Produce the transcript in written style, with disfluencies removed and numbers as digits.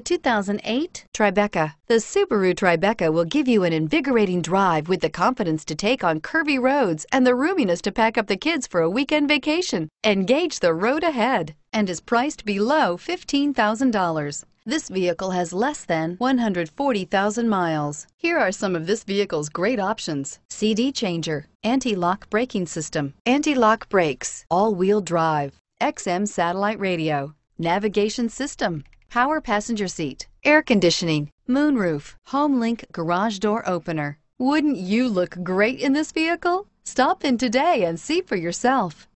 2008 Tribeca. The Subaru Tribeca will give you an invigorating drive with the confidence to take on curvy roads and the roominess to pack up the kids for a weekend vacation. Engage the road ahead and is priced below $15,000. This vehicle has less than 140,000 miles. Here are some of this vehicle's great options: CD changer, anti-lock braking system, anti-lock brakes, all-wheel drive, XM satellite radio, navigation system, power passenger seat, air conditioning, moonroof, HomeLink garage door opener. Wouldn't you look great in this vehicle? Stop in today and see for yourself.